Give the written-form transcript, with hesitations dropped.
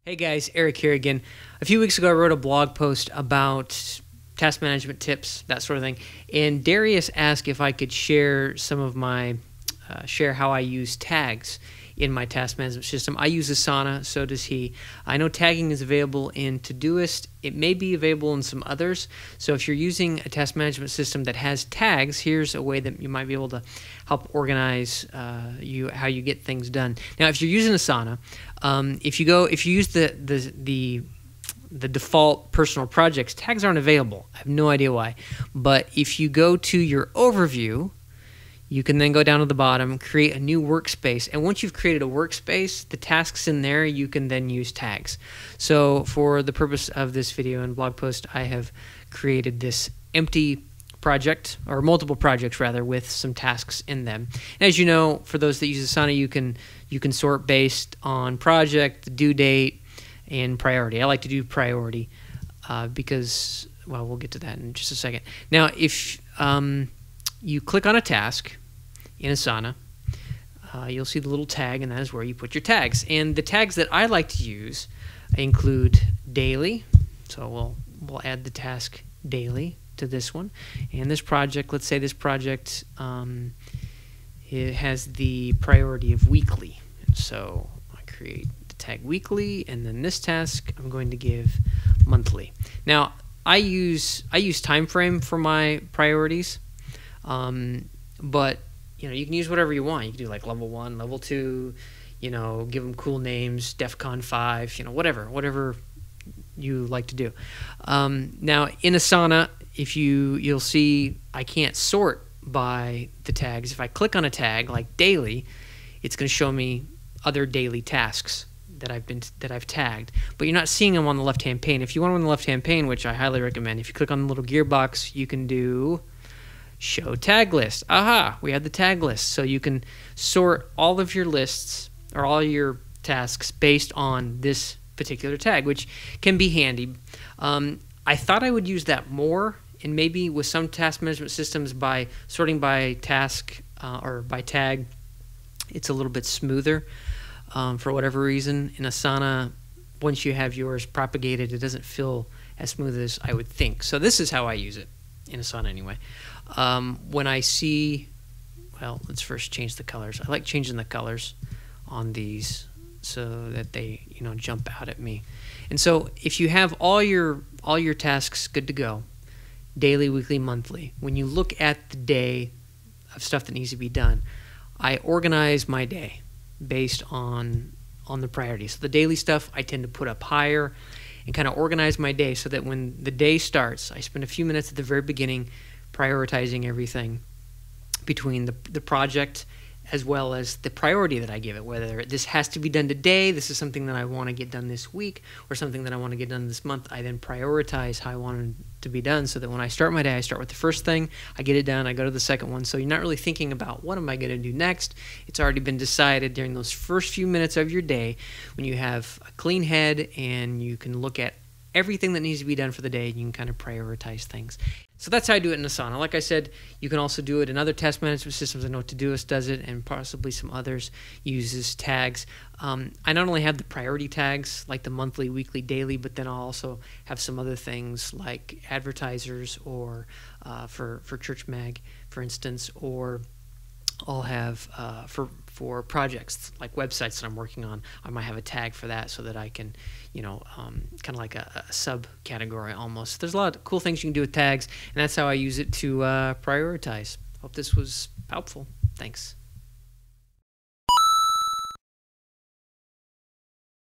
Hey guys, Eric here again. A few weeks ago I wrote a blog post about task management tips, that sort of thing, and Darius asked if I could share some of my, share how I use tags in my task management system. I use Asana, so does he. I know tagging is available in Todoist. It may be available in some others. So if you're using a task management system that has tags, here's a way that you might be able to help organize how you get things done. Now, if you're using Asana, if you use the default personal projects, tags aren't available. I have no idea why. But if you go to your overview, you can then go down to the bottom, create a new workspace, and once you've created a workspace, the tasks in there, you can then use tags. So for the purpose of this video and blog post, I have created this empty project, or multiple projects rather, with some tasks in them. And as you know, for those that use Asana, you can sort based on project, due date, and priority. I like to do priority because, well, we'll get to that in just a second. Now, if you click on a task in Asana, you'll see the little tag, and that is where you put your tags. And the tags that I like to use include daily, so we'll add the task daily to this one. And this project, let's say this project it has the priority of weekly. So I create the tag weekly, and then this task I'm going to give monthly. Now I use time frame for my priorities. But you can use whatever you want. You can do like level 1, level 2, give them cool names, DEFCON 5, whatever you like to do. Now in Asana, if you'll see I can't sort by the tags. If I click on a tag like daily, it's going to show me other daily tasks that I've tagged, but you're not seeing them on the left-hand pane. If you want them on the left-hand pane, which I highly recommend, if you click on the little gearbox, you can do show tag list. Aha, we have the tag list. So you can sort all of your lists or all your tasks based on this particular tag, which can be handy. I thought I would use that more, and maybe with some task management systems by sorting by task or by tag, it's a little bit smoother. For whatever reason, in Asana, once you have yours propagated, it doesn't feel as smooth as I would think. So this is how I use it in Asana anyway. When I see, well, let's first change the colors. I like changing the colors on these so that they, jump out at me. And so if you have all your tasks good to go, daily, weekly, monthly, when you look at the day of stuff that needs to be done, I organize my day based on the priority. So the daily stuff I tend to put up higher and kind of organize my day so that when the day starts, I spend a few minutes at the very beginning prioritizing everything between the project as well as the priority that I give it, whether this has to be done today, this is something that I want to get done this week, or something that I want to get done this month. I then prioritize how I want it to be done so that when I start my day, I start with the first thing, I get it done, I go to the second one. So you're not really thinking about what am I going to do next. It's already been decided during those first few minutes of your day when you have a clean head and you can look at everything that needs to be done for the day, and you can kind of prioritize things. So that's how I do it in Asana. Like I said, you can also do it in other task management systems. I know Todoist does it, and possibly some others uses tags. I not only have the priority tags, like the monthly, weekly, daily, but then I'll also have some other things like advertisers or for ChurchMag, for instance, or I'll have for projects like websites that I'm working on, I might have a tag for that so that I can, kind of like a subcategory almost. There's a lot of cool things you can do with tags, and that's how I use it to prioritize. Hope this was helpful. Thanks.